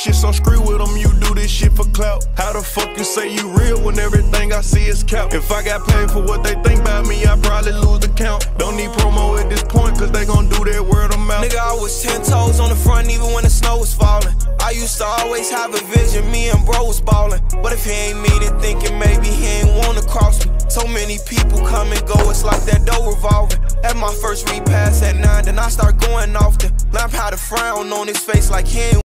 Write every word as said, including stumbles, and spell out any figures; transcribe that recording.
shit, some screw with them, you do this shit for clout. How the fuck you say you real when everything I see is cap? If I got paid for what they think about me, I probably lose the count. Don't need promo at this point, cause they gon' do that word of mouth. Nigga, I was ten toes on the front even when the snow was falling. I used to always have a vision, me and bro was ballin'. But if he ain't mean it, thinking maybe he ain't wanna cross me. So many people come and go, it's like that door revolving. At my first repass at nine, then I start going off the lamp, had a frown on his face like he ain't